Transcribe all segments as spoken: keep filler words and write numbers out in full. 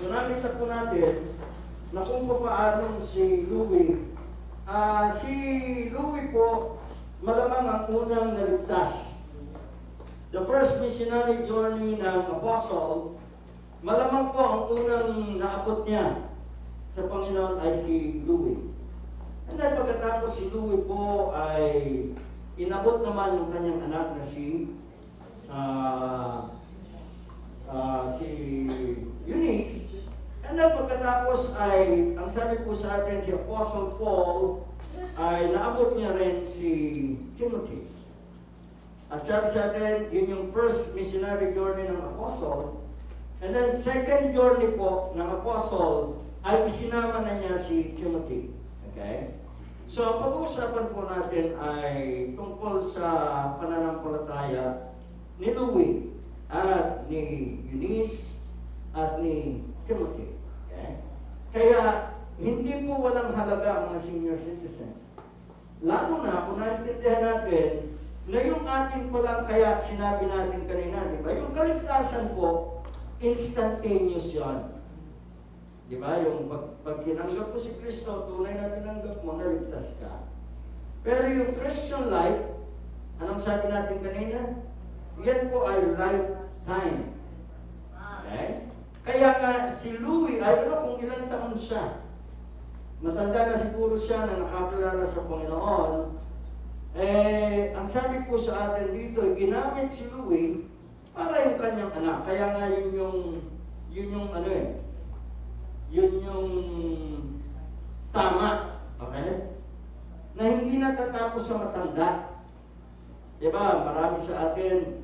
So nakita po natin na kung paano si Louis, uh, si Louis po, malamang ang unang naligtas. The first missionary journey ng apostle, malamang po ang unang naabot niya sa Panginoon ay si Louis. And then pagkatapos si Louis po ay inabot naman yung kanyang anak na si uh, uh, si Eunice. And then pagkatapos ay, ang sabi po sa atin, si Apostle Paul ay naabot niya rin si Timothy. At sabi sa atin, yun yung first missionary journey ng Apostle. And then second journey po ng Apostle ay isinama na niya si Timothy. Okay? So, pag-uusapan po natin ay tungkol sa pananampalataya ni Louis at ni Eunice at ni Timothy. Okay? Kaya, hindi po walang halaga ang mga senior citizen. Lalo na kung naintindihan natin na yung ating palang kaya sinabi natin kanina, di ba? Yung kaligtasan po, instantaneous yan. Di ba? Yung pag, pag tinanggap mo si Kristo, tunay na tinanggap mo, naligtas ka. Pero yung Christian life, anong sabi natin kanina? Yan po ay lifetime. Okay? Kaya nga si Louis, ay ano kung ilang taon siya. Matanda na siguro siya na nakakilala sa Panginoon. Eh, ang sabi po sa atin dito, ginamit si Louis para yung kanyang anak. Kaya nga yun yung, yun yung ano eh, yun yung tama. Okay? Na hindi natatapos sa matanda. Diba, marami sa atin,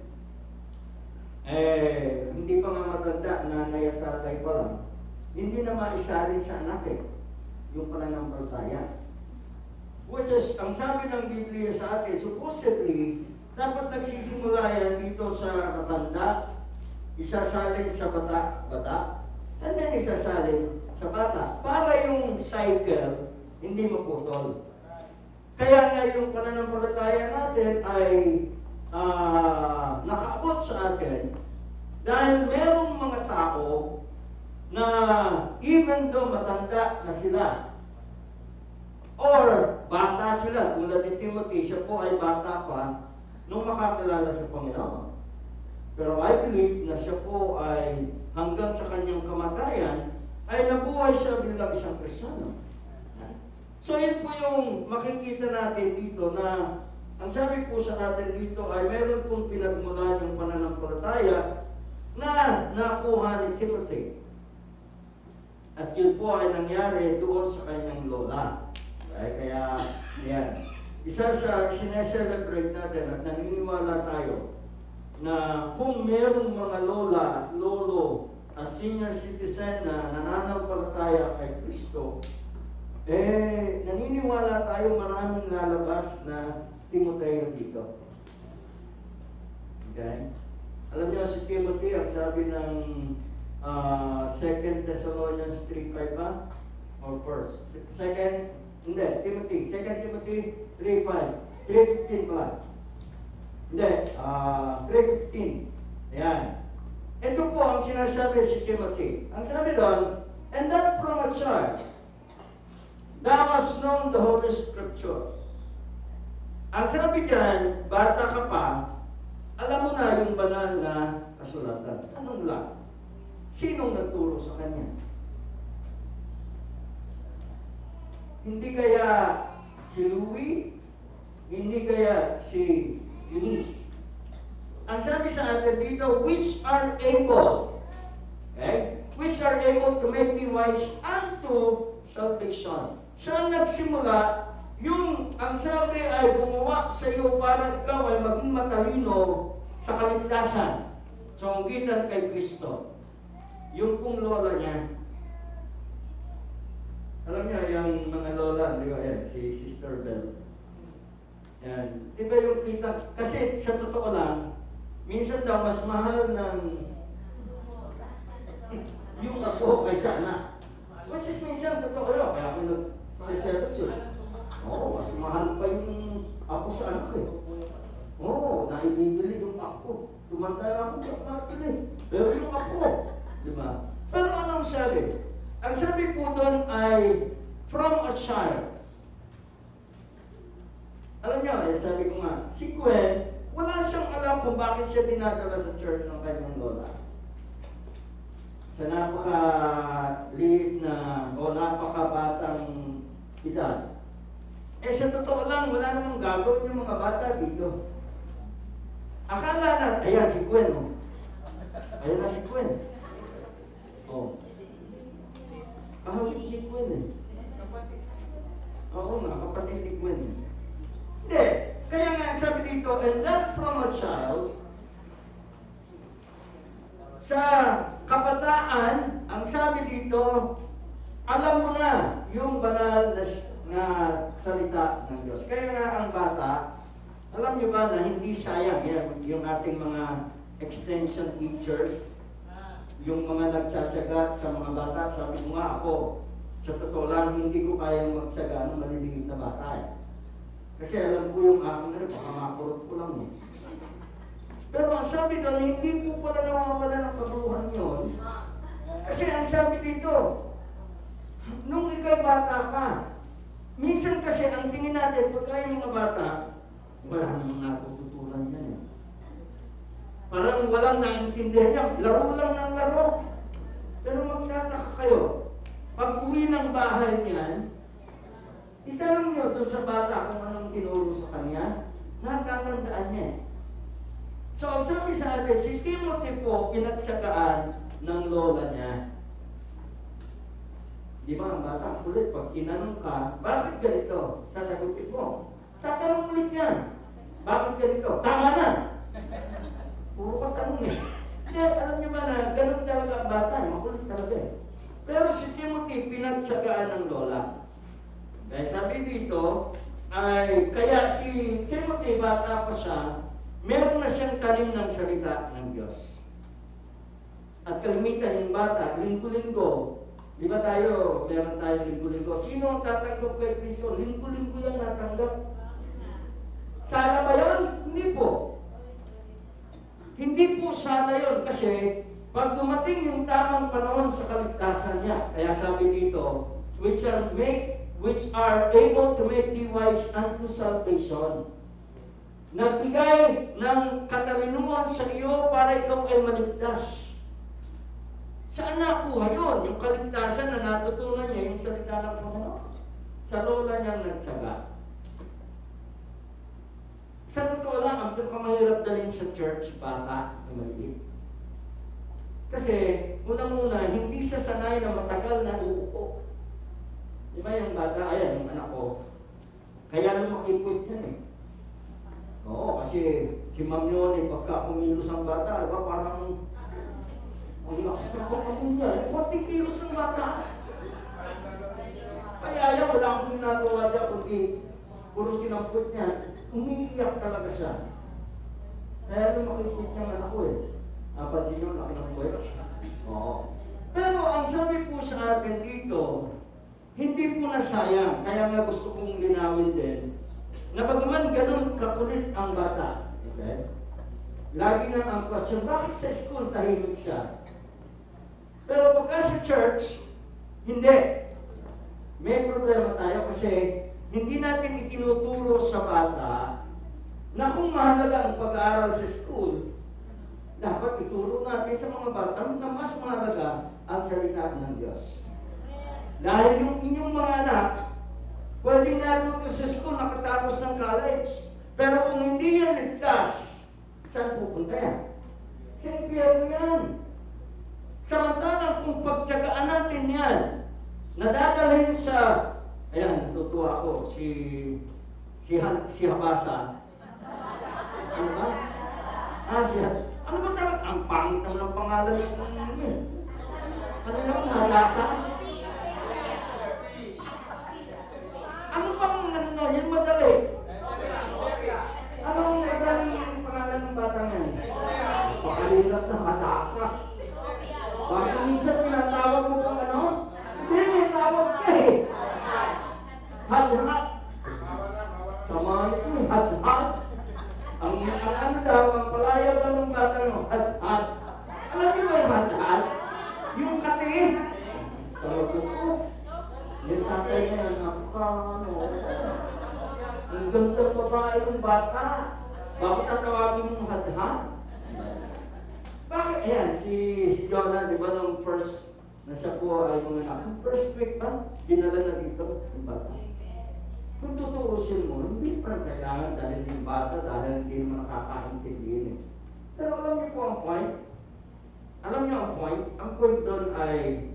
eh, hindi pa nga matanda, nanay at tatay pa lang. Hindi na maisalin sa anak eh, yung pananampalataya. Which is, ang sabi ng Biblia sa atin, supposedly, dapat nagsisimula yan dito sa matanda, isasalin sa bata-bata, and then isasalin sa bata. Para yung cycle, hindi maputol. Kaya nga yung pananampalataya natin ay uh, nakaabot sa atin dahil merong mga tao na even though matanda na sila, or bata sila, tulad ni Timothy, siya po ay bata pa nung makakilala sa Panginoon. Pero I believe na siya po ay hanggang sa kanyang kamatayan, ay nabuhay siya bilang isang Kristiyano. So yun po yung makikita natin dito na ang sabi po sa atin dito ay meron pong pinagmulan yung pananampalataya na nakuha ni Timothy. At yun po ay nangyari doon sa kanyang lola. Okay, kaya, yan. Isa sa sineselebrate natin at naniniwala tayo na kung merong mga lola at lolo at senior citizen na nananampalataya kay Kristo, eh, naniniwala tayo maraming lalabas na Timoteo dito. Okay? Alam niyo si Timothy, ang sabi ng uh, Second Thessalonians three five ba? Or first? Second? Hindi, Timothy. Second Timothy three five. three fifteen pala. Hindi, uh, three fifteen. Ayan. Ito po ang sinasabi si Timothy. Ang sabi doon, and that from a child, thou hast known the Holy Scriptures. Ang sabi dyan, bata ka pa, alam mo na yung banal na kasulatan. Anong lang? Sinong nagturo sa kanya? Hindi kaya si Louis? Hindi kaya si Eunice? Ang sabi sa atin dito, which are able, okay? Which are able to make thee wise unto salvation. Saan nagsimula? Yung ang sabi ay gumawa sa iyo para ikaw ay maging matalino sa kaligtasan. So, ang gitan kay Kristo. Yung pong lola niya, alam niya, yung mga lola, di ba yan, si Sister Bell. Yan. Di ba yung kita, kasi sa totoo lang, minsan daw mas mahal ng yung ako kaysa anak. Which is minsan totoo yun, kaya ako nag-seselos yun. Oo, oh, mas mahal pa yung ako sa anak eh. Oo, oh, naibibili yung ako. Tumanda na ako sa mabili. Pero yung ako, di ba? Pero anong sabi? Ang sabi po doon ay from a child. Alam niyo, eh, sabi ko nga, si Gwen, wala siyang alam kung bakit siya dinadala sa church ng kanyang lola. Sa napaka-liit na o napaka-batang edad. Eh sa totoo lang, wala namang gagawin yung mga bata dito. Akala na, ayan si Gwen, oh. Ayan na si Gwen. Oh. Kahapit ni Gwen eh. Oo nga, kapatid ni Gwen eh. Hindi. Kaya nga sabi dito, and that from a child, sa kabataan, ang sabi dito, alam mo na yung banal na, na salita ng Diyos. Kaya nga ang bata, alam niyo ba na hindi sayang yan, yung ating mga extension teachers, yung mga nagtsatsaga sa mga bata, sabi ko nga ako, sa totoo lang, hindi ko kayang magtsaga ng maliliit na bata eh. Kasi alam ko yung akin na rin, baka makurot ko lang eh. Pero ang sabi doon, hindi po pala nawawala ng kabuluhan yun. Kasi ang sabi dito, nung ikaw bata ka, minsan kasi ang tingin natin, pagka yung mga bata, wala namang natututunan yan eh. Parang walang naintindihan yan, laro lang ng laro. Pero magtataka kayo, pag uwi ng bahay niyan, itanong niyo doon sa bata kung anong tinuro sa kanya, natatandaan niya eh. So, ang sabi sa atin, si Timothy po, pinagtsagaan ng lola niya. Di ba, ang bata, kulit, pag tinanong ka, bakit ganito? Sasagutin mo. Tatanong ulit yan. Bakit ganito? Tama na! Puro ka tanong eh. Hindi, alam niyo ba na, ganun talaga ang bata, makulit talaga eh. Pero si Timothy, pinagtsagaan ng lola. Kaya sabi dito, ay, kaya si Timothy, bata pa siya, meron na siyang tanim ng salita ng Diyos. At kalimitan yung bata, linggo-linggo, di ba tayo, meron tayong linggo-linggo. Sino ang tatanggap kay Kristo? Linggo-linggo yan natanggap. Sala ba yun? Hindi po. Hindi po sala yun kasi pag dumating yung tamang panahon sa kaligtasan niya, kaya sabi dito, which are, make, which are able to make thee wise unto salvation. Nagbigay ng katalinuhan sa iyo para ikaw ay maligtas. Saan nakuha yun? Yung kaligtasan na natutunan niya, yung salita ng Panginoon. Sa lola niyang nagtyaga. Sa totoo lang, ang pinakamahirap dalhin sa church, bata, na maliit. Kasi, unang-una, hindi siya sanay na matagal na uupo. Di ba yung bata, ayan, yung anak ko, kaya lumakipot yan eh. Oo, kasi si Ma'am yun, eh, pagka kumilos ang bata, diba, parang ang lakas ng pagkamun niya. forty kilos ng bata. Kaya yan, wala akong ginagawa dyan, kundi puro kinampot niya. Umiiyak talaga siya. Kaya lumakipot niyang anak ko eh. Napansin niyo, laki ng buhay. Oo. Pero ang sabi po sa atin dito, hindi po nasayang. Kaya nga gusto kong linawin din, na bagaman ganun kakulit ang bata, okay? Lagi nang ang question, bakit sa school tahimik siya? Pero pagka sa church, hindi. May problema tayo kasi hindi natin itinuturo sa bata na kung mahalaga ang pag-aaral sa school, dapat ituro natin sa mga bata na mas mahalaga ang salita ng Diyos. Dahil yung inyong mga anak, pwedeng natuto sa school, nakatapos ng college. Pero kung hindi yan ligtas, saan pupunta yan? Sa impyerno yan. Samantalang kung pagtyagaan natin yan, nadadalhin sa, ayan, natutuwa ako, si, si, si Habasa. Ano ba? Ah, si ano ba talaga? Ang pangit naman ang pangalan ng yun. Ano naman, Habasa? Ano bang ano, yun madali? Anong madaling pangalan ng batang yan? Pakalilat na Habasa. Bakit minsan tinatawag mo kung ano? Hindi, may tawag ka eh. Hadhat. Sama ito, hadhat. Ang ano daw, ang palayaw daw ng batang mo, hadhat. Alam niyo ba yung hadhat? Yung kate Yung tatay niya, napaka, ano, ang gandang babae ng bata. Bakit tatawagin mong hadhad? Bakit? Ayan, si Jonah, di ba, nung first, na siya po ay mga anak, first week ba, dinala na dito, yung bata. Kung tutuusin mo, hindi pa kailangan dalhin yung bata dahil hindi mo nakakaintindihin eh. Pero alam niyo po ang point? Alam niyo ang point? Ang point doon ay,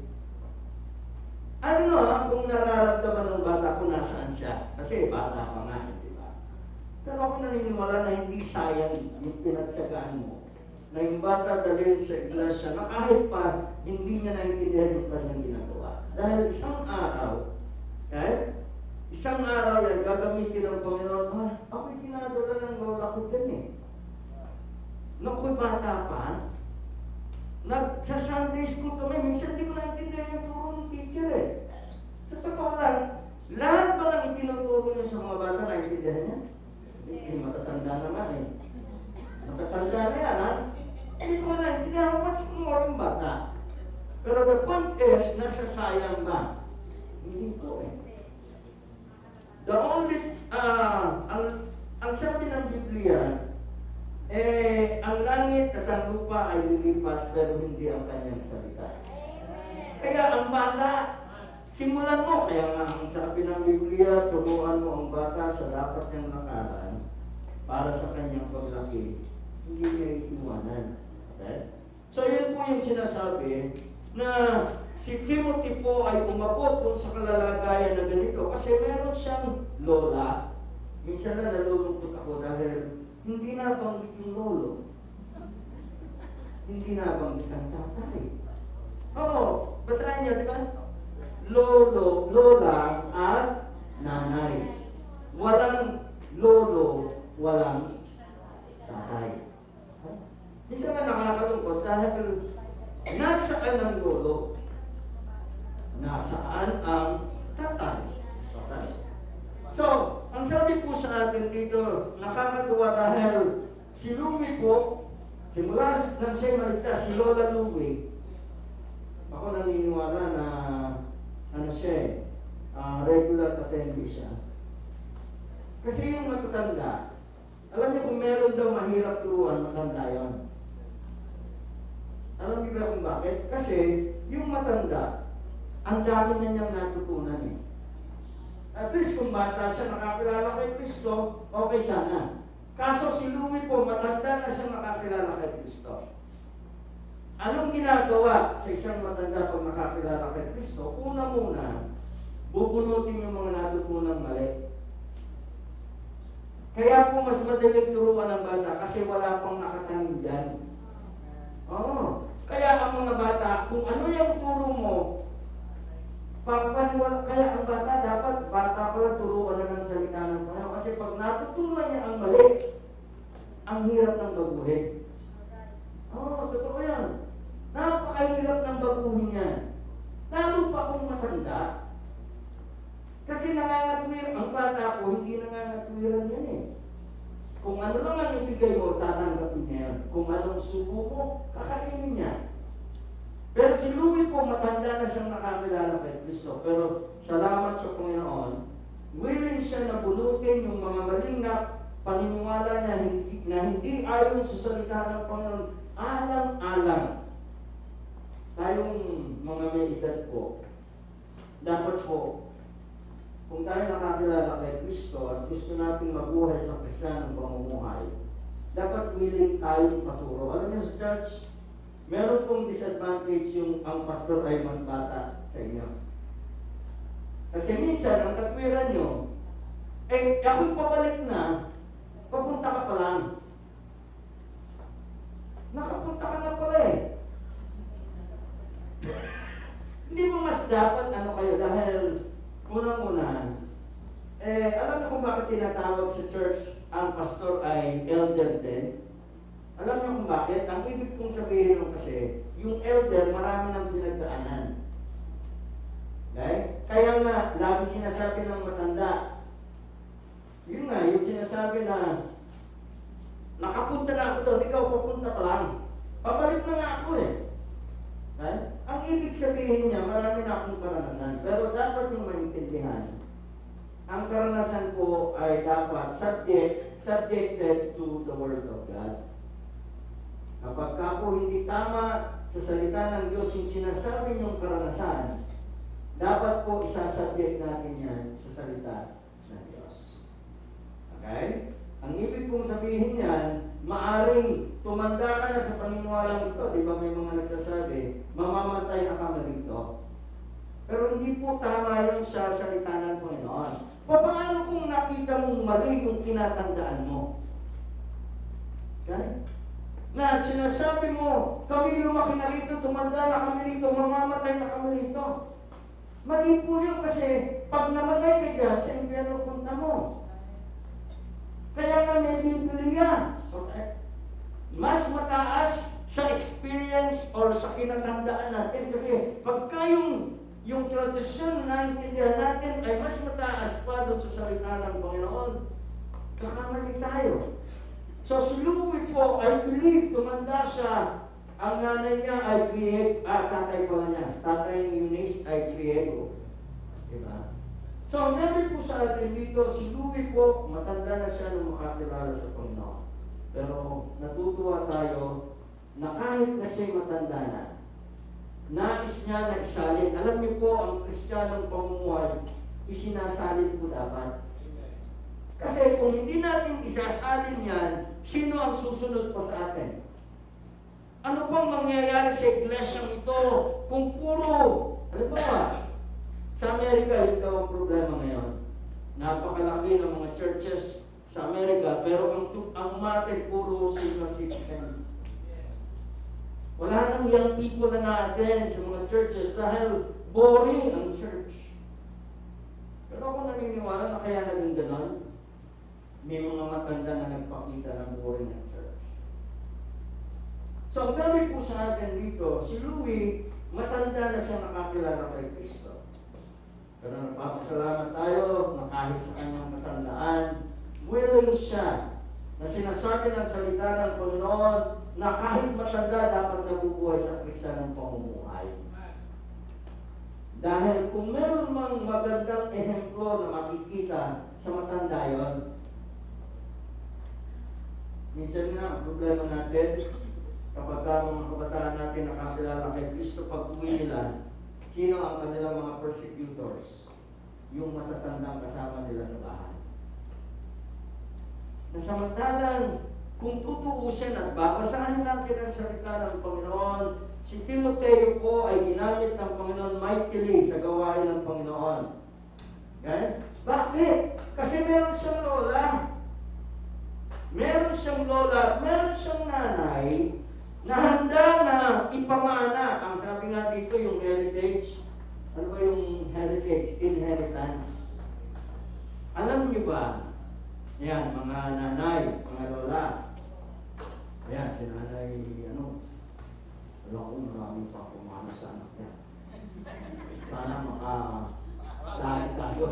ano na, kung nararamdaman ng bata kung nasaan siya. Kasi bata pa nga, di ba? Pero ako naniniwala na hindi sayang yung pinagtyagaan mo. Na yung bata dalhin sa iglesia na kahit pa hindi niya naintindihan yung kanyang ginagawa. Dahil isang araw, okay? Isang araw yan, gagamitin ng Panginoon, ah, ako'y dinadala ng lola ko dyan eh. Nung ako'y bata pa, nag, sa Sunday school kami, minsan hindi ko naintindihan yung turo ng teacher eh. Sa totoo lang, lahat ba lang itinuturo niya sa mga bata, naintindihan niya? Eh, matatanda naman eh. Matatanda na yan, ha? Hindi ko naintindihan, what's more yung bata? Pero the point is, nasasayang ba? Hindi ko eh. The only, uh, ang, ang sabi ng Biblia, eh, ang langit at ang lupa ay lilipas, pero hindi ang kanyang salita. Kaya ang bata, simulan mo, kaya nga ang sabi ng Biblia, turuan mo ang bata sa dapat niyang nakaran para sa kanyang paglaki. Hindi niya iiwanan. Okay? So yun po yung sinasabi na si Timothy po ay umabot kung sa kalalagayan na ganito kasi meron siyang lola. Minsan na nalulungkot ako dahil hindi nabanggit yung lolo. Hindi nabanggit ang tatay. Oo, basahin niyo, di ba? Lolo, lola at nanay. Walang lolo, walang tatay. Minsan na nakakalungkot dahil nasaan ang lolo? Nasaan ang tatay? Okay. So, ang sabi po sa atin dito, nakakatuwa dahil si Louie po, simula nang siya'y maligtas, si Lola Louie, ako naniniwala na ano siya, uh, regular attendee siya. Kasi yung matatanda, alam niyo kung meron daw mahirap turuan, matanda yun. Alam niyo ba kung bakit? Kasi yung matanda, ang dami na niyang natutunan eh. At least kung bata siya nakakilala kay Kristo, okay sana. Kaso si Louie po, matanda na siya nakakilala kay Kristo. Anong ginagawa sa isang matanda pag nakakilala kay Kristo? Una muna, bubunutin yung mga natutunan mali. Kaya po mas madaling turuan ng bata kasi wala pang nakatanim dyan. Oo. Kaya ang mga bata, kung ano yung turo mo, papaniwala, kaya ang bata dapat, bata pala turuan na ng salita ng Panginoon. Kasi pag natutunan niya ang mali, ang hirap ng baguhin. Oo, totoo yan. Napakahirap ng baguhin yan. Lalo pa kung matanda. Kasi nangangatwir, ang bata ko, hindi nangangatwiran yan eh. Kung ano lang ang ibigay mo, tatanggapin niya yan. Kung anong subo mo, kakainin niya. Pero si Louie po, matanda na siyang nakakilala kay Kristo. Pero salamat sa Panginoon, willing siya na bunutin yung mga maling na paniniwala na hindi, na hindi ayon sa salita ng Panginoon, alang-alang. Tayong mga may edad po, dapat po, kung tayo nakakilala kay Kristo at gusto natin mabuhay sa Kristiyanong pamumuhay, dapat willing tayong paturo. Alam niyo sa church, meron pong disadvantage yung ang pastor ay mas bata sa inyo. Kasi minsan, ang katwiran nyo, eh, ako'y pabalik na, papunta ka pa lang. Nakapunta ka na pala eh. Hindi mo mas dapat ano kayo dahil unang-una, eh, alam niyo kung bakit tinatawag sa church ang pastor ay elder din? Alam niyo kung bakit? Ang ibig kong sabihin nung kasi, yung elder, marami ng pinagdaanan. Okay? Kaya nga, lagi sinasabi ng matanda, yun nga, yung sinasabi na, nakapunta na ako doon, ikaw papunta ka lang. Pabalik na nga ako eh. Okay? Ang ibig sabihin niya, marami na akong karanasan. Pero dapat yung ang karanasan po ay dapat subject, subjected to the Word of God. Kapag ka po hindi tama sa salita ng Diyos yung sinasabi niyong karanasan, dapat po isasubject natin yan sa salita ng Diyos. Okay? Ang ibig kong sabihin yan, maaring tumanda ka na sa paniniwalang ito. Di ba may mga nagsasabi, mamamatay na kami rito. Pero hindi po tama yung sa salita ng Panginoon. Paano kung nakita mong mali yung tinatandaan mo? Okay? Na sinasabi mo, kami lumaki na rito, tumanda na kami rito, mamamatay na kami rito. Mali po yun kasi pag namatay ka dyan, sa impyerno punta mo. Kaya nga may Biblia. Okay? Mas mataas sa experience or sa kinatandaan natin kasi pagka yung, yung tradisyon na intindihan natin ay mas mataas pa doon sa salita ng Panginoon, kakamali tayo. So si Louis po, I believe, tumanda siya. Ang nanay niya ay Griego, ah, tatay pala niya. Tatay ni Eunice ay Griego. Diba? So ang sabi po sa atin dito, si Louis po, matanda na siya nung makakilala sa Panginoon. Pero natutuwa tayo na kahit na siya matanda na, nais niya na isalin. Alam niyo po, ang Kristiyanong pamumuhay, isinasalin po dapat. Kasi kung hindi natin isasalin yan, sino ang susunod pa sa atin? Ano pang mangyayari sa iglesyang ito kung puro, ano ba, sa Amerika, yun daw ang problema ngayon. Napakalaki ng mga churches sa Amerika, pero ang, ang umatin puro senior citizen. Wala nang young people na natin sa mga churches dahil boring ang church. Pero ako naniniwala na kaya naging ganon. May mga matanda na nagpakita ng boring ang church. So, ang sabi po sa atin dito, si Louis, matanda na siya nakakilala kay Kristo. Pero nagpapasalamat tayo na kahit sa kanyang matandaan, willing siya na sinasabi ng salita ng Panginoon na kahit matanda dapat nabubuhay sa Kristiyanong pamumuhay. Dahil kung meron mang magandang ehemplo na makikita sa matanda yon, minsan nga, ang problema natin, kapag mga kabataan natin nakakilala kay Kristo, pag uwi nila, sino ang kanilang mga persecutors? Yung matatandang kasama nila sa bahay. Nasamantalang, kung tutuusin at babasahin natin ang salita ng Panginoon, si Timoteo po ay ginamit ng Panginoon mightily sa gawain ng Panginoon. Okay? Bakit? Kasi meron siyang lola. Meron siyang lola, meron siyang nanay na handa na ipamana. Ang sabi nga dito, yung heritage. Ano ba yung heritage? Inheritance. Alam niyo ba? Yan, mga nanay, mga lola. Ayan, si nanay, ano, wala ko maraming pa pumana sa anak niya. Sana maka-lahat tayo.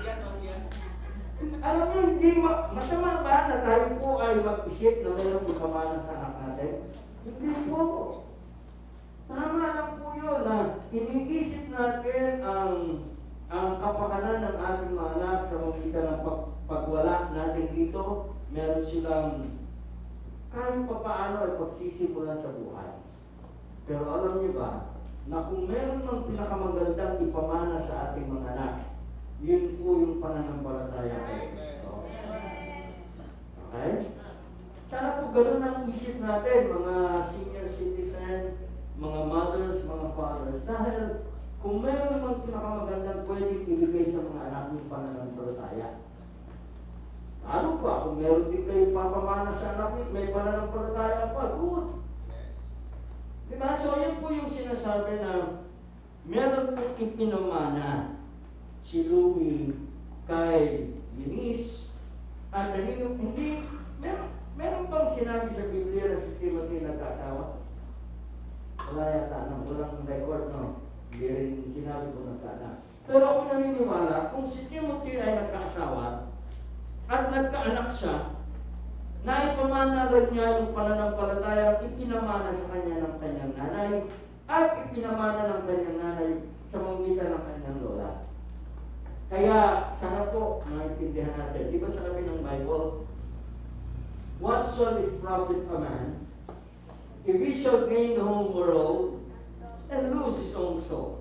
Alam mo, hindi ma masama ba na tayo po ay mag-isip na mayroong ipamana sa anak natin? Hindi po. Tama lang po yun na iniisip natin ang ang kapakanan ng ating mga anak sa magitan ng pag pagwala natin dito. Meron silang kahit pa paano ay pagsisimulan sa buhay. Pero alam niyo ba, na kung meron ng pinakamagandang ipamana sa ating mga anak, yun po yung pananampalataya kay Kristo. Okay? Sana po ganun ang isip natin, mga senior citizen, mga mothers, mga fathers. Dahil kung meron ng pinakamagandang pwedeng ibigay sa mga anak yung pananampalataya. Ano pa, kung meron din kayo papamana sa anak nyo, may pananampalataya pa, good. Diba? So, yun po yung sinasabi na meron pong ipinamana si Louis kay Eunice at dahil hindi, meron, meron bang sinabi sa Biblia na si Timothy nagkasawa? Wala yata, no? Walang record, no? Hindi rin sinabi ko nagkaanak. Pero ako naniniwala, kung si Timothy ay nagkaasawa at nagkaanak siya, naipamana rin niya yung pananampalataya ipinamana sa kanya ng kanyang nanay at ipinamana ng kanyang nanay sa magitan ng kanyang lola. Kaya sana po maintindihan natin. Di ba sa sabi ng Bible, what shall it profit a man if he shall gain the whole world and lose his own soul?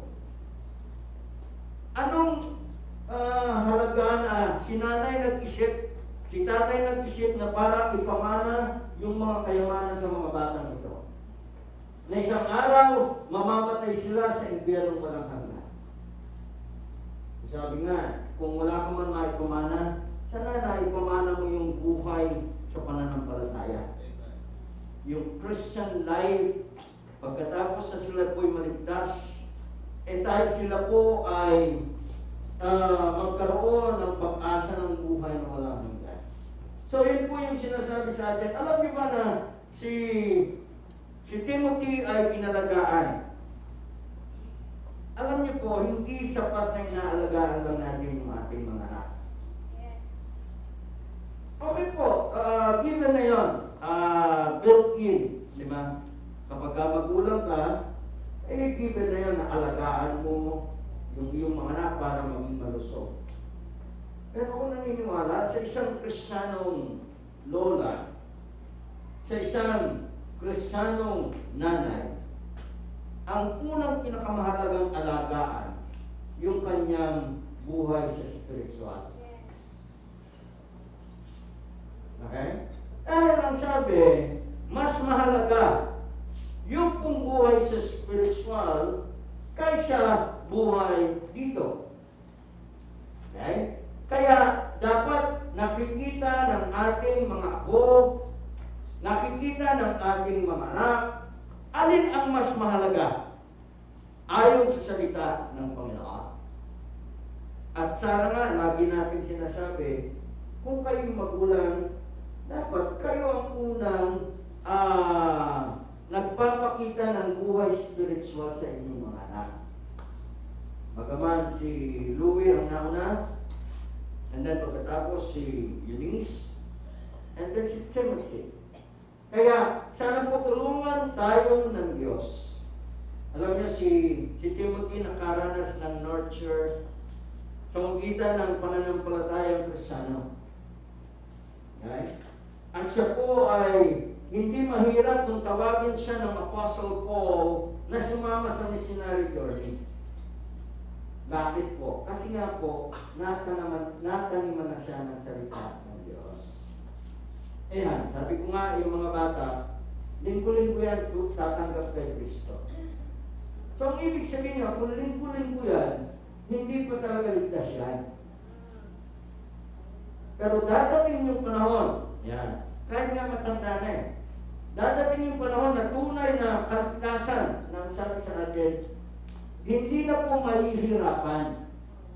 Anong uh, halaga na si nanay nag-isip, si tatay nag-isip na para ipamana yung mga kayamanan sa mga batang ito? Na isang araw, mamamatay sila sa impyernong walang hanggan. Sabi nga, kung wala ka man maipamana, sana na ipamana mo yung buhay sa pananampalataya. Yung Christian life, pagkatapos na sila po'y maligtas, eh dahil sila po ay uh, magkaroon ng pag-asa ng buhay na walang hanggan. So yun po yung sinasabi sa atin. Alam niyo ba na si, si Timothy ay pinalagaan? Alam niyo po, hindi sapat na inaalagaan lang natin yung ating mga anak. Okay po, uh, given na yun, uh, built-in, di ba? Kapag magulang ka, eh given na yun na alagaan mo yung iyong mga anak para maging malusog. Pero ako naniniwala sa isang Kristiyanong lola, sa isang Kristiyanong nanay, ang unang pinakamahalagang alagaan, yung kanyang buhay sa spiritual. Okay? Eh, ang sabi, mas mahalaga yung pong buhay sa spiritual kaysa buhay dito. Okay? Kaya dapat nakikita ng ating mga apo, nakikita ng ating mga anak, alin ang mas mahalaga ayon sa salita ng Panginoon. At sana nga, lagi natin sinasabi, kung kayo'y magulang, dapat kayo ang unang uh, nagpapakita ng buhay spiritual sa inyong mga anak. Bagaman si Louie ang nauna, and then pagkatapos si Eunice, and then si Timothy. Kaya sana po tulungan tayo ng Diyos. Alam niyo, si, si Timothy nakaranas ng nurture sa magitan ng pananampalatayang Kristiyano. Okay? At siya po ay hindi mahirap nung tawagin siya ng Apostle Paul na sumama sa missionary journey. Bakit po? Kasi nga po, nataniman, nataniman na siya ng salita ng Diyos. Ayan, sabi ko nga yung mga bata, linggo-linggo yan, tatanggap kay Kristo. So ang ibig sabihin nga, kung linggo-linggo yan, hindi pa talaga ligtas yan. Pero dadating yung panahon, yan, kahit nga matanda na eh, dadating yung panahon na tunay na kaligtasan ng sabi sa atin, hindi na po mahihirapan.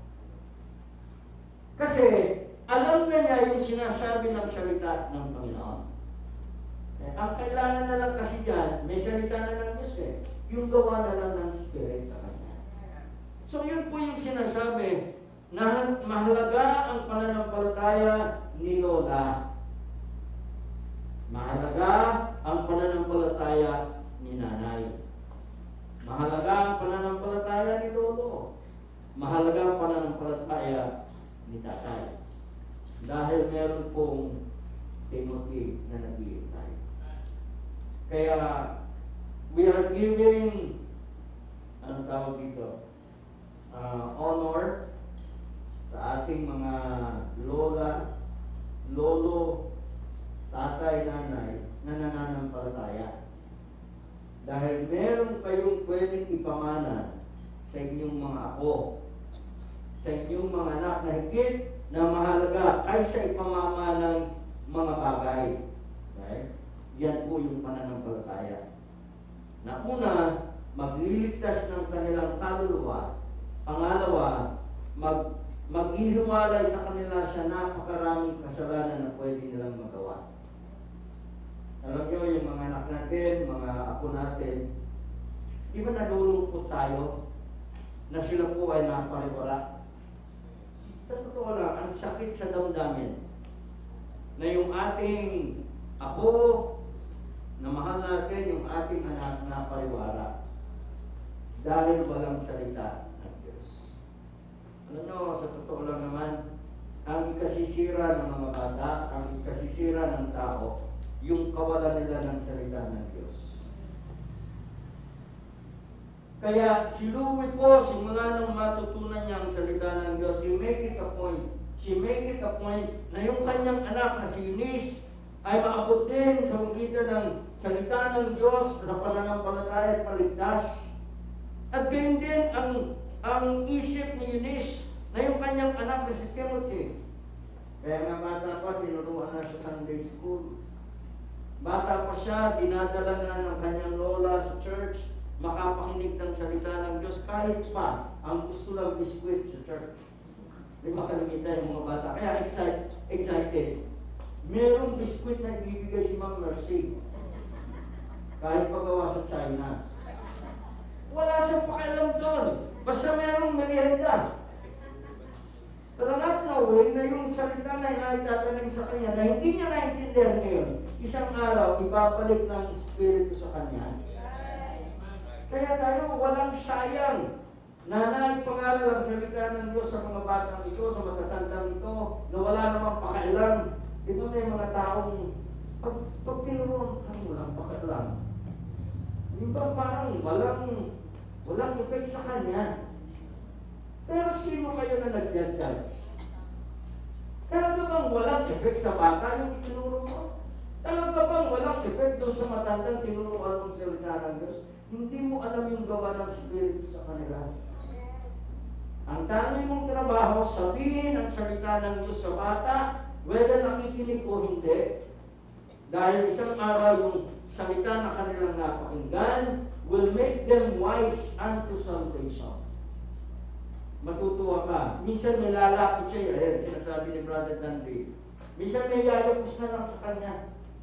Kasi alam na niya yung sinasabi ng salita ng Panginoon. Eh, ang kailangan na lang kasi dyan, may salita na ng Diyos eh, yung gawa na lang ng Spirit sa Kanya. So yun po yung sinasabi, na mahalaga ang pananampalataya ni Lola. Mahalaga ang pananampalataya ni Nanay. Mahalaga ang pananampalataya ni Lolo. Mahalaga ang pananampalataya ni Tatay. Dahil meron pong Timothy na nag-iintay. Kaya, we are giving, anong tawag dito? Uh, honor sa ating mga lola, lolo, tatay, nanay na nananampalataya. Dahil meron kayong pwedeng ipamana sa inyong mga apo, sa inyong mga anak na higit na mahalaga kaysa ipamama ng mga bagay. Okay? Yan po yung pananampalataya. Na una, magliligtas ng kanilang kaluluwa. Pangalawa, mag maghihiwalay sa kanila sa napakaraming kasalanan na pwede nilang magawa. Alam nyo, yung mga anak natin, mga apo natin, di ba nalulungkot tayo na sila po ay napariwala? Sa totoo lang, ang sakit sa damdamin na yung ating apo na mahal natin, yung ating anak na pariwara dahil walang salita ng Diyos. Alam nyo, sa totoo lang naman, ang ikasisira ng mga bata, ang ikasisira ng tao, yung kawalan nila ng salita ng Diyos. Kaya si Louie po, simula nung matutunan niya ang salita ng Diyos, she make it a point, she make it a point na yung kanyang anak na si Eunice ay maabot din sa magitan ng salita ng Diyos na pananampalataya at paligtas. At gayon din ang, ang isip ni Eunice na yung kanyang anak na si Timothy. Kaya nga bata pa, tinuruan na sa Sunday school. Bata pa siya, dinadala na ng kanyang lola sa church, makapakinig ng salita ng Diyos, kahit pa ang gusto lang biskwit sa church. Di ba kalimitan yung mga bata? Kaya excited. excited. Merong biskwit na ibibigay si Ma'am Mercy. Kahit pagawa sa China. Wala siyang pakialam doon. Basta merong merienda. Talagat na way na yung salita na inaitatanim sa kanya na hindi niya naintindihan ngayon, isang araw, ibabalik ng Espiritu sa kanya. Kaya tayo, walang sayang. Nanay, pangaral ang salita ng Diyos sa mga batang ito, sa matatandang ito, na wala namang pakailan. Di ba may mga taong, pag, pag tinuruan ka, walang pakailan. Di ba parang walang, walang effect sa kanya. Pero sino kayo na nag-judge? Talaga bang walang effect sa bata yung tinuro mo? Talaga bang walang effect doon sa matandang tinuruan mong salita ng Diyos? Hindi mo alam yung gawa ng Espiritu sa kanila. Ang tangi mong trabaho, sabihin ang salita ng Diyos sa bata, whether nakikinig o hindi, dahil isang araw yung salita na kanilang napakinggan will make them wise unto salvation. Matutuwa ka. Minsan may lalapit siya, ayan, sinasabi ni Brother Dandy. Minsan may yayapos na lang sa kanya.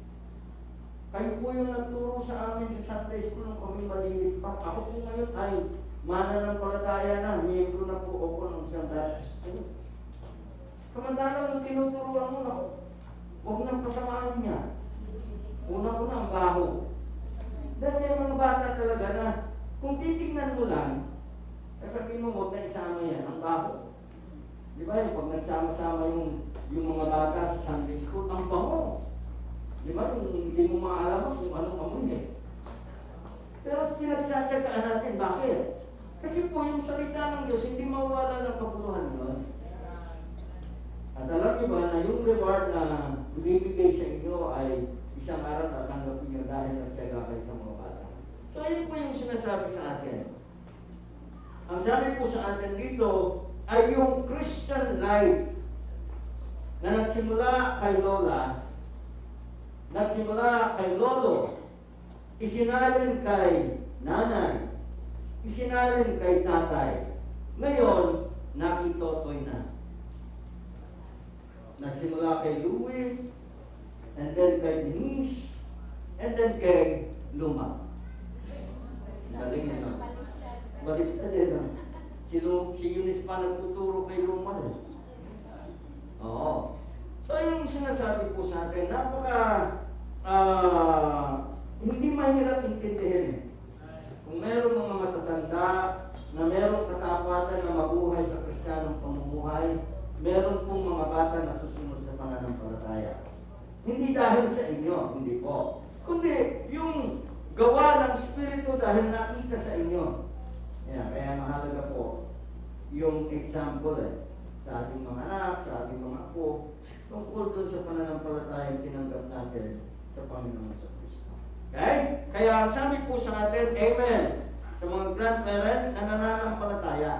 Kayo po yung nagturo sa amin sa Sunday School nung kami maliit pa. Ako po ngayon ay mananampalataya na, miyembro na po ako ng isang Baptist. Kamandalang yung tinuturuan mo na ako, huwag nang pasamaan niya. Una ko na ang baho. Dahil may mga bata talaga na, kung titignan mo lang, sasabihin mo, huwag na isama yan, ang baho. Di ba yung pag nagsama-sama yung, yung mga bata sa Sunday School, ang baho. Di ba? Yung hindi mo maalaman kung anong amoy eh. Pero pinagtsatsagaan natin. Bakit? Kasi po yung salita ng Diyos, hindi mawala ng kabuluhan yun. At alam niyo ba na yung reward na ibibigay sa inyo ay isang araw na tanggapin niyo dahil nagtsaga kayo sa mga bata. So yun po yung sinasabi sa atin. Ang sabi po sa atin dito ay yung Christian life na nagsimula kay Lola, nagsimula kay Lolo, isinalin kay nanay, isinalin kay tatay. Ngayon, nakitotoy na. Nagsimula kay Louie, and then kay Denise, and then kay Luma. Galing na no? Baliktad din no? Si, si Eunice pa nagtuturo kay Luma. Eh. Oo. So yung sinasabi po sa atin, napaka uh, hindi mahirap intindihin. Kung meron mga matatanda na merong katapatan na mabuhay sa Kristiyanong pamumuhay, meron pong mga bata na susunod sa pananampalataya. Hindi dahil sa inyo, hindi po. Kundi yung gawa ng Espiritu dahil nakita sa inyo. Kaya, kaya mahalaga po yung example eh, sa ating mga anak, sa ating mga apo, tungkol doon sa pananampalatayang tinanggap natin sa Panginoon sa Kristo. Okay? Kaya ang sabi po sa atin, Amen, sa mga grandparents na nananampalataya.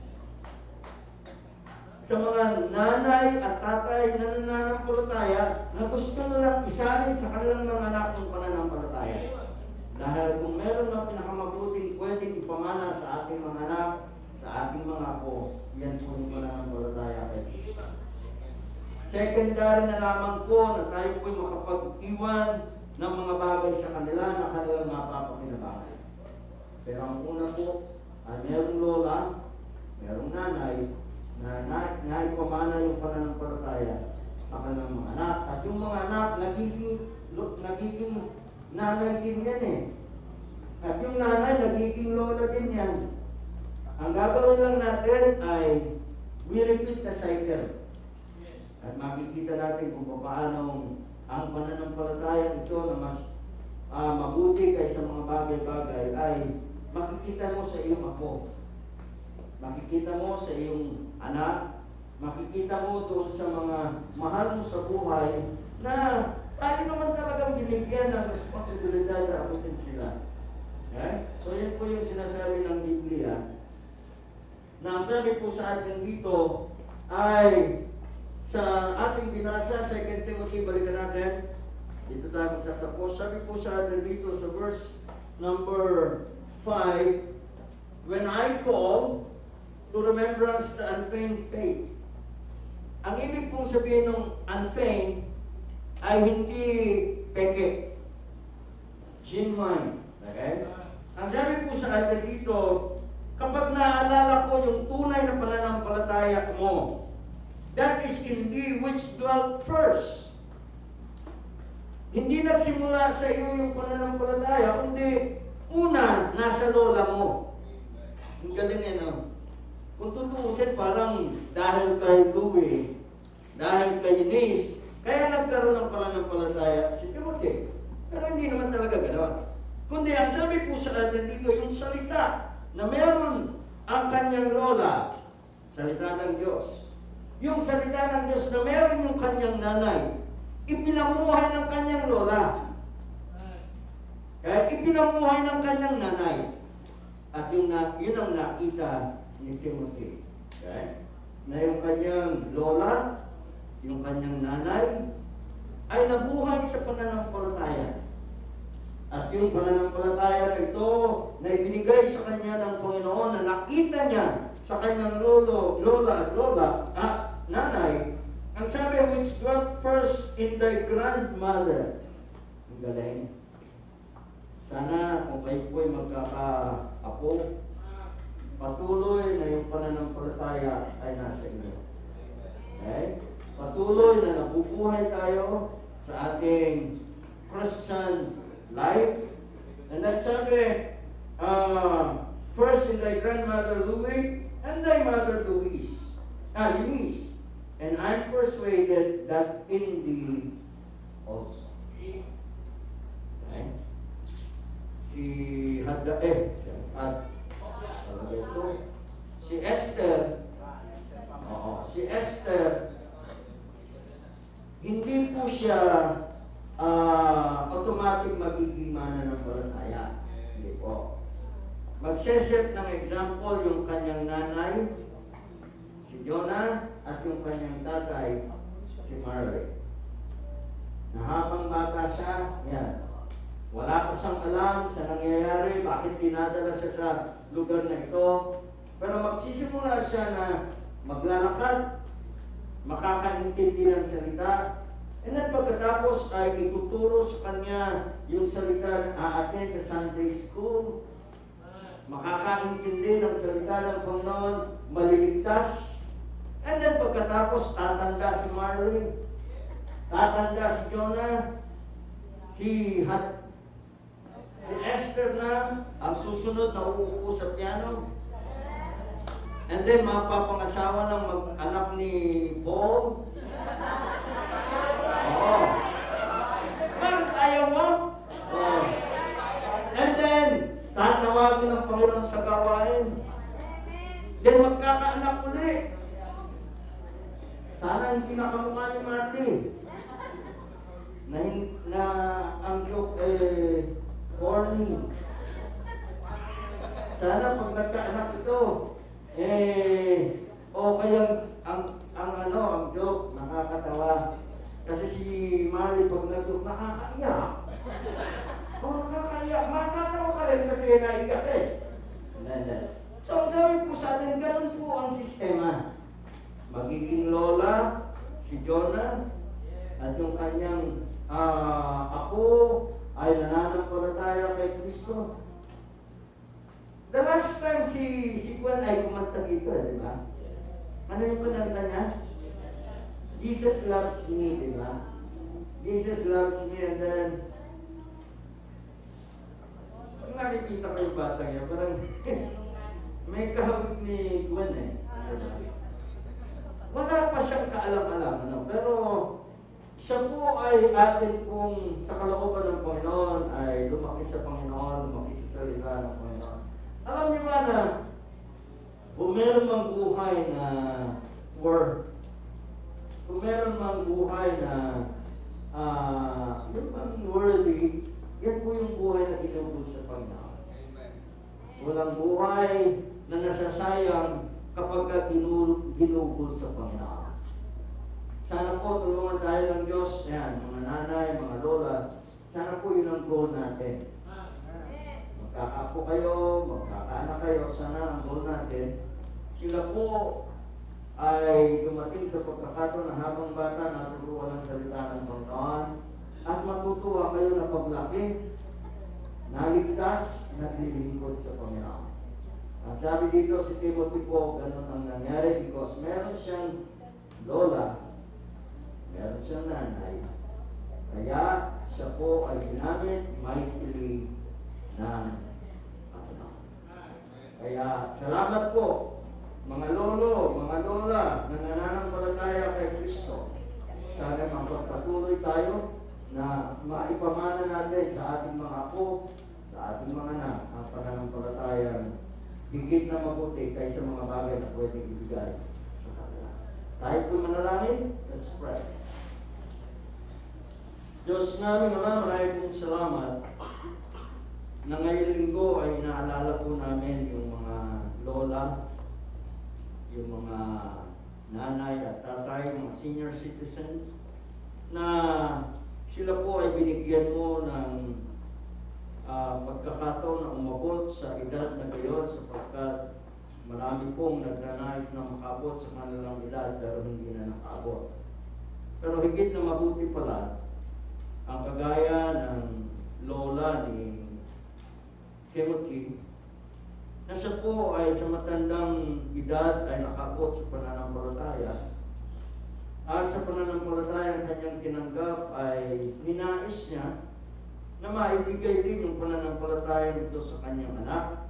Sa mga nanay at tatay na nananampalataya na gusto nilang isalin sa kanilang mga anak ng pananampalataya. Dahil kung meron na pinakamabuting pwedeng ipamana sa ating mga anak, sa ating mga apo, yan po yung pananampalataya kay Kristo. Secondary na lamang po na tayo po'y makapag-iwan ng mga bagay sa kanila na kanilang mapapakinabangan. Pero ang una po ay merong lola, merong nanay, na naipamana yung pananampalataya sa kanilang mga anak. At yung mga anak, nagiging, nagiging nanay din yan eh. At yung nanay, nagiging lola din yan. Ang gagawin lang natin ay we repeat the cycle. At makikita natin kung paano ang pananampalataya ito na mas uh, mabuti kaysa mga bagay-bagay ay makikita mo sa iyong apo. Makikita mo sa iyong anak. Makikita mo doon sa mga mahal mo sa buhay na tayo naman talagang binigyan ng responsibilidad na abutin sila. Okay? So yan po yung sinasabi ng Biblia. Na ang sabi po sa atin dito ay sa ating binasa, Second Timothy, balikan natin. Dito tayo magtatapos. Sabi po sa atin dito sa verse number five, when I call to remembrance the unfeigned faith. Ang ibig pong sabihin ng unfeigned ay hindi peke. Genuine. Okay? Ang sabi po sa atin dito, kapag naalala ko yung tunay na pananampalataya mo, that is in thee which dwelt first. Hindi nagsimula sa iyo yung pananampalataya, kundi una, nasa lola mo. Ang galing yan, no? Kung tutuusin, parang dahil kay Louie, dahil kay Eunice, kaya nagkaroon ng pananampalataya si Timothy. Pero hindi naman talaga gano'n. Kundi ang sabi po sa atin dito, yung salita na meron ang kanyang lola, salita ng Diyos. Yung salita ng Diyos na meron yung kanyang nanay, ipinamuhay ng kanyang lola. Kaya ipinamuhay ng kanyang nanay. At yung na, yun ang nakita ni Timothy. Okay? Na yung kanyang lola, yung kanyang nanay, ay nabuhay sa pananampalataya. At yung pananampalataya na ito, na ibinigay sa kanya ng Panginoon, na nakita niya sa kanyang lolo, lola at lola, at nanay, ang sabi, which dwelt first in thy grandmother. Ang galing. Sana kung kayo po'y magkaka-apo, patuloy na yung pananampalataya ay nasa inyo. Okay? Patuloy na nabubuhay tayo sa ating Christian life. And that sabi, uh, first in thy grandmother Louis and thy mother Louise. Ah, Eunice. And I'm persuaded that in thee also. Okay? Si Hadda, eh, at, ito, si Esther, oo, si Esther, hindi po siya uh, automatic magiging mananampalataya. Hindi po. Magseset ng example yung kanyang nanay, si Jonah, at yung kanyang tatay, si Marley. Na habang bata siya, yan, wala pa siyang alam sa nangyayari, bakit dinadala siya sa lugar na ito. Pero magsisimula siya na maglalakad, makakaintindi ng salita, and then pagkatapos ay ituturo sa kanya yung salita na a-attend sa Sunday school, makakaintindi ng salita ng Panginoon, maliligtas. And then pagkatapos, tatanda si Marley, tatanda si Jonah, si, Hat, si Esther na, ang susunod na uupo sa piano. And then mapapangasawa ng mag-anak ni Paul. Oo. Bakit ayaw mo? Oo. And then, tatawagin ng Panginoon sa gawain. Then magkakaanak ulit. Sana hindi nakamukha ni Marty. Na, na ang joke eh, corny. Sana pag nagkaanak ito, eh, o kaya ang, ang ano, ang joke, nakakatawa. Kasi si Marley pag nag-joke, nakakaiyak. O nakakaiyak, makakatawa ka rin kasi naiyak eh. So, sabi po sa atin, ganun po ang sistema. Magiging lola, si Jonah, at yung kanyang uh, apo ay nananampalataya kay Kristo. The last time si, si Juan ay kumanta dito, di ba? Ano yung kumanta niya? Jesus loves me, di ba? Jesus loves me, and then pag nakikita ko yung bata niya, parang may kahawig ni Gwen eh. wala siyang kaalam-alam. Ano? Pero siya po ay atin pong sa kalooban ng Panginoon ay lumaki sa Panginoon, lumaki sa salita ng Panginoon. Alam niyo ba na kung meron mang buhay na worth, kung meron mang buhay na uh, yung mang worthy, yan po yung buhay na ginugol sa Panginoon. Walang buhay na nasasayang kapag ginugol sa Panginoon. Sana po tulungan tayo ng Diyos, yan, mga nanay, mga lola, sana po yun ang goal natin. Magkakaapo kayo, magkakaanak kayo, sana ang goal natin, sila po ay dumating sa pagkakataon na habang bata naturuan ng salita ng Panginoon at matutuwa kayo na paglaki, naligtas, naglilingkod sa Panginoon. Ang sabi dito si Timothy po, ganun ang nangyari because meron siyang lola, meron siyang nanay, kaya siya po ay ginamit mightily ng Panginoon. Kaya salamat po, mga lolo, mga lola na nananampalataya kay Kristo. Sana magpatuloy tayo na maipamana natin sa ating mga apo, sa ating mga anak, ang pananampalatayang higit na mabuti kaysa mga bagay na pwedeng ibigay sa kanila. Tayo po manalangin, let's pray. Diyos namin Ama, maraming pong salamat na ngayong linggo ay inaalala po namin yung mga lola, yung mga nanay at tatay, mga senior citizens, na sila po ay binigyan mo ng uh, pagkakataon na umabot sa edad na gayon sapagkat marami pong nagnanais na makabot sa kanilang edad pero hindi na nakabot. Pero higit na mabuti pala, ang kagaya ng lola ni Timothy, na siya po ay sa matandang edad ay nakabot sa pananampalataya. At sa pananampalataya ang kanyang tinanggap ay ninais niya na maibigay din yung pananampalataya nito sa kanyang anak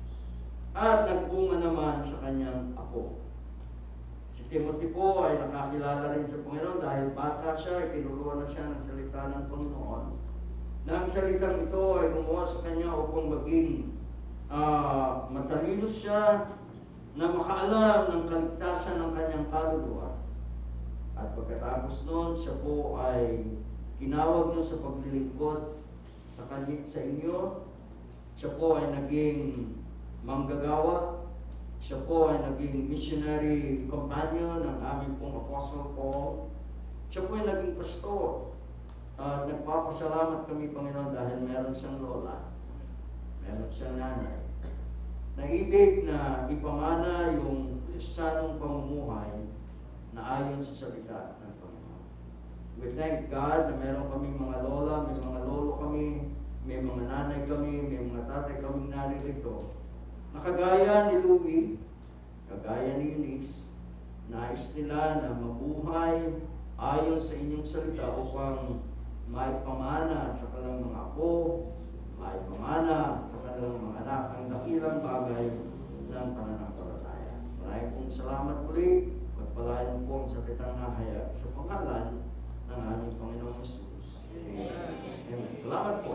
at nagbunga naman sa kanyang apo. Si Timothy po ay nakakilala rin sa Panginoon dahil bata siya, ay tinuluan na siya ng salita ng Panginoon. Na ang salitang ito ay gumawa sa kanya upang maging uh, matalino siya na makaalam ng kaligtasan ng kanyang kaluluwa. At pagkatapos noon, siya po ay tinawag niyo sa paglilingkod sa, kanya, sa inyo. Siya po ay naging manggagawa. Siya po ay naging missionary companion ng aming pong Apostle Paul. Siya po ay naging pastor. At uh, nagpapasalamat kami, Panginoon, dahil meron siyang lola, meron siyang nanay, na ibig na ipamana yung Kristiyanong pamumuhay na ayon sa salita ng Panginoon. We thank God na meron kaming mga lola, may mga lolo kami, may mga nanay kami, may mga tatay kaming naririto. Nakagaya ni Louie, kagaya ni Eunice, nais nila na mabuhay ayon sa inyong salita upang may pamana sa kanilang mga apo, may pamana sa kanilang mga anak, ang dakilang bagay ng pananampalataya. Maraming pong salamat muli. Pagpalain po ang sakitang nahayag sa pangalan ng aming Panginoong Jesus. Amen. Amen. Salamat po.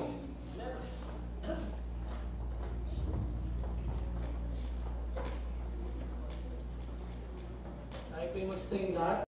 Tayo po yung mag-string lahat.